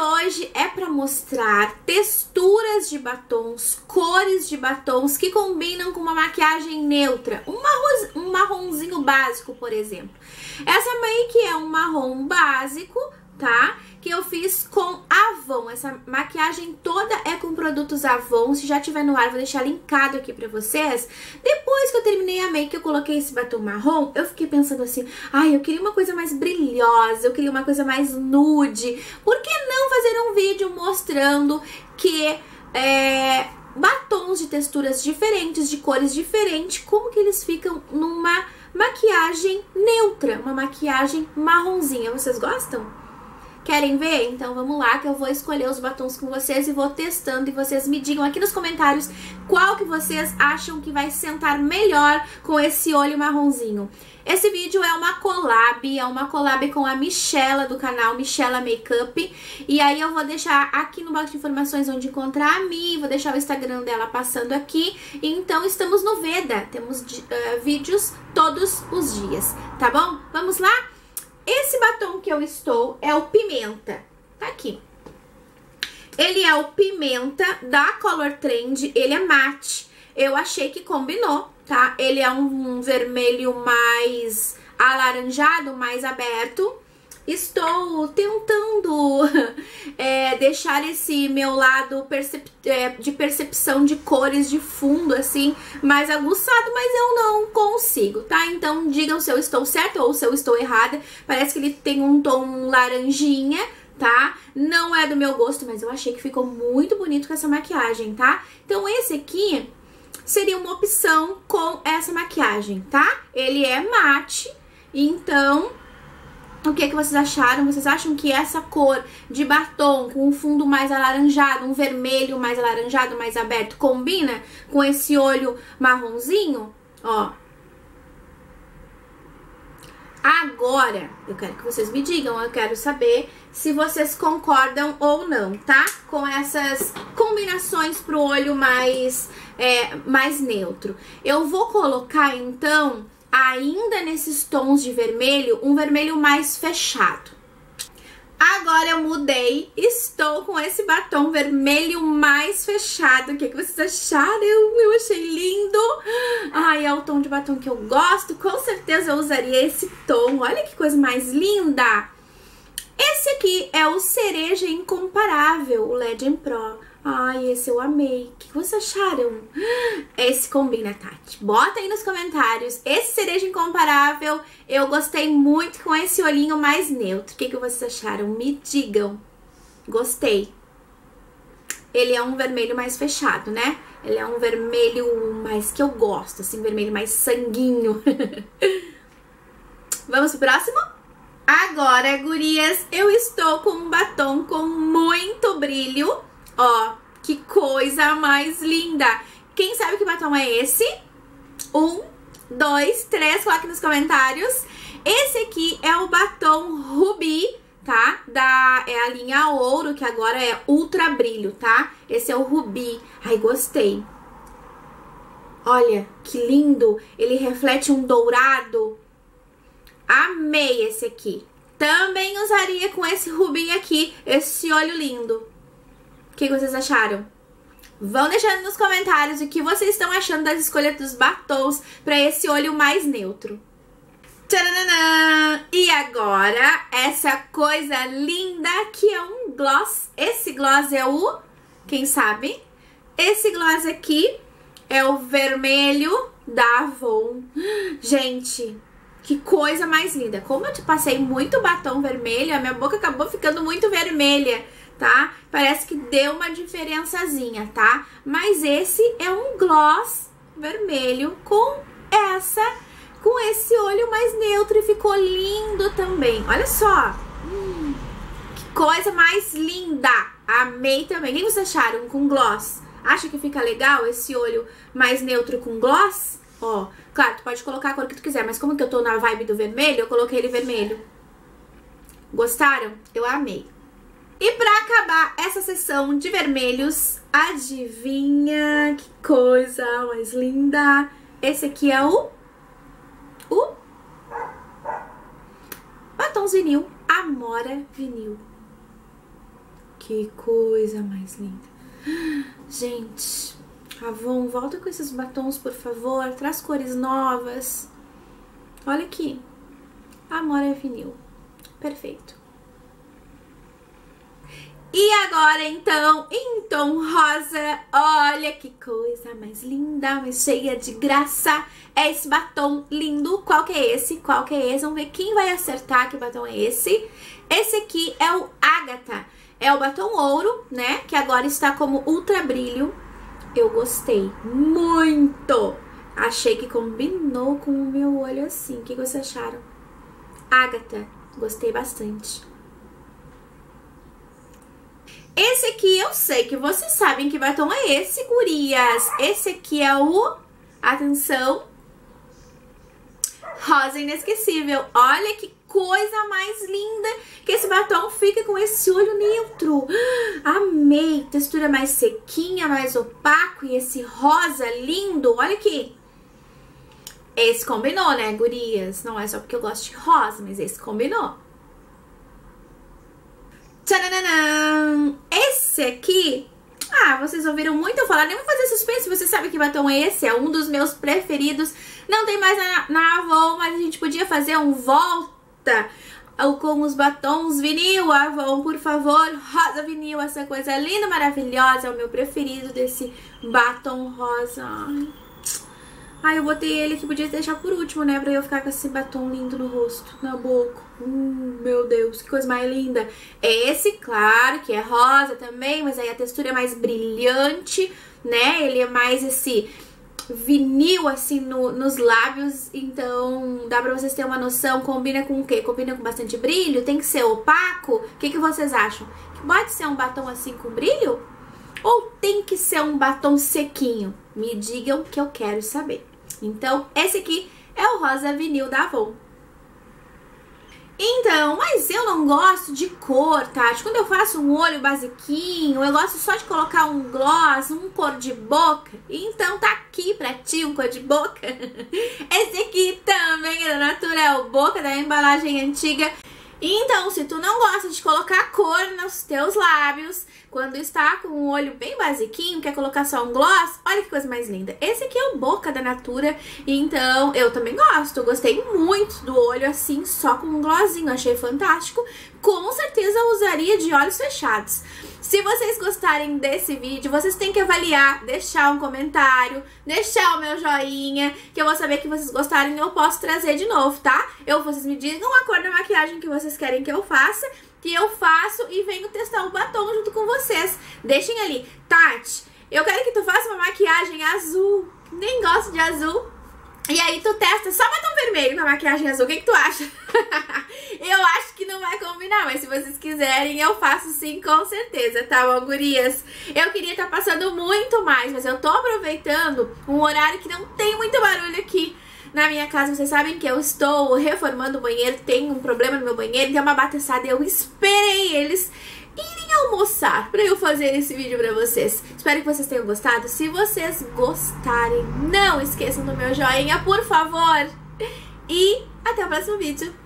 hoje é para mostrar texturas de batons, cores de batons que combinam com uma maquiagem neutra, um marronzinho básico, por exemplo. Essa make é um marrom básico, tá? Que eu fiz com Avon. Essa maquiagem toda é com produtos Avon. Se já tiver no ar, vou deixar linkado aqui pra vocês. Depois que eu terminei a make, eu coloquei esse batom marrom, eu fiquei pensando assim, ai, eu queria uma coisa mais brilhosa, eu queria uma coisa mais nude. Por que não fazer um vídeo mostrando que batons de texturas diferentes, de cores diferentes, como que eles ficam numa maquiagem neutra, uma maquiagem marronzinha. Vocês gostam? Querem ver? Então vamos lá que eu vou escolher os batons com vocês e vou testando e vocês me digam aqui nos comentários qual que vocês acham que vai sentar melhor com esse olho marronzinho. Esse vídeo é uma collab com a Michela do canal Michela Makeup. E aí eu vou deixar aqui no box de informações onde encontrar a Mi, vou deixar o Instagram dela passando aqui. Então estamos no Veda, temos vídeos todos os dias, tá bom? Vamos lá? Esse batom que eu estou é o Pimenta, tá aqui. Ele é o Pimenta da Color Trend, ele é mate. Eu achei que combinou, tá? Ele é um vermelho mais alaranjado, mais aberto. Estou tentando deixar esse meu lado de percepção de cores de fundo, assim, mais aguçado, mas eu não consigo, tá? Então digam se eu estou certa ou se eu estou errada. Parece que ele tem um tom laranjinha, tá? Não é do meu gosto, mas eu achei que ficou muito bonito com essa maquiagem, tá? Então esse aqui seria uma opção com essa maquiagem, tá? Ele é mate, então... O que vocês acharam? Vocês acham que essa cor de batom com um fundo mais alaranjado, um vermelho mais alaranjado, mais aberto, combina com esse olho marronzinho? Ó. Agora, eu quero que vocês me digam, eu quero saber se vocês concordam ou não, tá? Com essas combinações pro olho mais neutro. Eu vou colocar, então... ainda nesses tons de vermelho, um vermelho mais fechado. Agora eu mudei, estou com esse batom vermelho mais fechado. O que vocês acharam? Eu achei lindo. Ai, é o tom de batom que eu gosto. Com certeza eu usaria esse tom. Olha que coisa mais linda. Esse aqui é o Cereja Incomparável, o Legend Pro. Ai, esse eu amei. O que vocês acharam? Esse combina, Tati. Bota aí nos comentários. Esse Cereja Incomparável, eu gostei muito com esse olhinho mais neutro. O que vocês acharam? Me digam. Gostei. Ele é um vermelho mais fechado, né? Ele é um vermelho mais que eu gosto, assim, vermelho mais sanguinho. Vamos pro próximo? Agora, gurias, eu estou com um batom com muito brilho. Ó, que coisa mais linda. Quem sabe que batom é esse? 1, 2, 3, coloque nos comentários. Esse aqui é o batom Rubi, tá? É a linha Ouro, que agora é Ultra Brilho, tá? Esse é o Rubi. Ai, gostei. Olha, que lindo. Ele reflete um dourado. Amei esse aqui. Também usaria com esse Rubi aqui, esse olho lindo. O que vocês acharam? Vão deixando nos comentários o que vocês estão achando das escolhas dos batons para esse olho mais neutro. Tcharam! E agora, essa coisa linda que é um gloss. Esse gloss é o... Quem sabe? Esse gloss aqui é o vermelho da Avon. Gente, que coisa mais linda. Como eu te passei muito batom vermelho, a minha boca acabou ficando muito vermelha, tá? Parece que deu uma diferençazinha, tá? Mas esse é um gloss vermelho com esse olho mais neutro e ficou lindo também. Olha só. Que coisa mais linda. Amei também. O que vocês acharam com gloss? Acha que fica legal esse olho mais neutro com gloss? Ó, claro, tu pode colocar a cor que tu quiser, mas como que eu tô na vibe do vermelho, eu coloquei ele vermelho. Gostaram? Eu amei. E pra acabar essa sessão de vermelhos, adivinha que coisa mais linda? Esse aqui é o Batons Vinil, Amora Vinil. Que coisa mais linda. Gente, Avon, volta com esses batons, por favor. Traz cores novas. Olha aqui. Amore Vinil. Perfeito. E agora, então, em tom rosa, olha que coisa mais linda, mais cheia de graça. É esse batom lindo. Qual que é esse? Qual que é esse? Vamos ver quem vai acertar que batom é esse. Esse aqui é o Agatha. É o batom ouro, né? Que agora está como ultra brilho. Eu gostei muito. Achei que combinou com o meu olho assim. O que vocês acharam? Agatha, gostei bastante. Esse aqui eu sei que vocês sabem que batom é esse, gurias. Esse aqui é o... Atenção. Rosa Inesquecível. Olha que coisa mais linda que esse batom fica com esse olho neutro. Amei. Textura mais sequinha, mais opaco e esse rosa lindo. Olha aqui. Esse combinou, né, gurias? Não é só porque eu gosto de rosa, mas esse combinou. Tcharam! Esse aqui, vocês ouviram muito eu falar, nem vou fazer suspense, você sabe que batom é esse, é um dos meus preferidos, não tem mais na Avon, mas a gente podia fazer um volta com os batons vinil, Avon, por favor, rosa vinil, essa coisa linda, maravilhosa, é o meu preferido desse batom rosa. Ai, eu botei ele que podia deixar por último, né? Pra eu ficar com esse batom lindo no rosto, na boca. Meu Deus, que coisa mais linda. É esse, claro, que é rosa também, mas aí a textura é mais brilhante, né? Ele é mais esse vinil, assim, nos lábios. Então, dá pra vocês terem uma noção. Combina com o quê? Combina com bastante brilho? Tem que ser opaco? O que vocês acham? Que pode ser um batom assim com brilho? Ou tem que ser um batom sequinho? Me digam que eu quero saber. Então, esse aqui é o rosa vinil da Avon. Então, mas eu não gosto de cor, Tati. Quando eu faço um olho basiquinho, eu gosto só de colocar um gloss, um cor de boca. Então tá aqui pra ti um cor de boca. Esse aqui também é da Natura, é o Boca da embalagem antiga. Então, se tu não gosta de colocar cor nos teus lábios, quando está com um olho bem basiquinho, quer colocar só um gloss, olha que coisa mais linda. Esse aqui é o Boca da Natura, então eu também gosto. Gostei muito do olho assim, só com um glossinho, achei fantástico. Com certeza eu usaria de olhos fechados. Se vocês gostarem desse vídeo, vocês têm que avaliar, deixar um comentário, deixar o meu joinha, que eu vou saber que vocês gostaram e eu posso trazer de novo, tá? Vocês me digam a cor da maquiagem que vocês querem que eu faça, que eu faço e venho testar o batom junto com vocês. Deixem ali, Tati, eu quero que tu faça uma maquiagem azul, nem gosto de azul. E aí tu testa só batom vermelho com a maquiagem azul, o que tu acha? Eu acho que não vai combinar, mas se vocês quiserem eu faço sim, com certeza, tá bom, gurias? Eu queria estar passando muito mais, mas eu tô aproveitando um horário que não tem muito barulho aqui na minha casa. Vocês sabem que eu estou reformando o banheiro, tem um problema no meu banheiro, tem uma bataçada, eu esperei eles irem almoçar pra eu fazer esse vídeo pra vocês. Espero que vocês tenham gostado. Se vocês gostarem, não esqueçam do meu joinha, por favor. E até o próximo vídeo.